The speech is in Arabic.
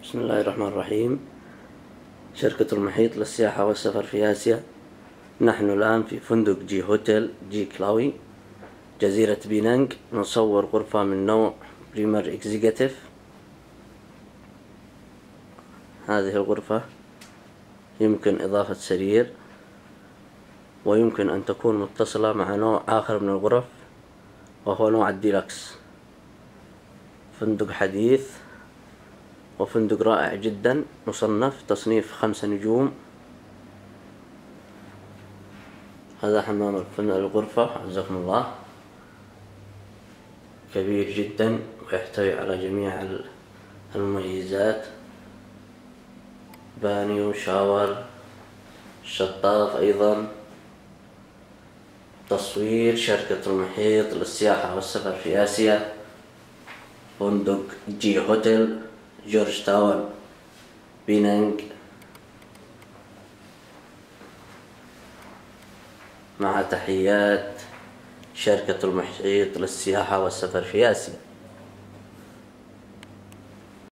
بسم الله الرحمن الرحيم. شركة المحيط للسياحة والسفر في آسيا. نحن الآن في فندق جي هوتيل جي كلاوي جزيرة بينانغ، نصور غرفة من نوع بريمير إكزيكتيف. هذه الغرفة يمكن إضافة سرير، ويمكن أن تكون متصلة مع نوع آخر من الغرف وهو نوع الديلكس. فندق حديث وفندق رائع جدا، مصنف تصنيف 5 نجوم. هذا حمام الغرفة عزكم الله، كبير جدا ويحتوي على جميع المميزات: بانيو، شاور، شطاف. أيضا تصوير شركة المحيط للسياحة والسفر في آسيا، فندق جي هوتيل جورج تاون بينانغ، مع تحيات شركة المحيط للسياحة والسفر في آسيا.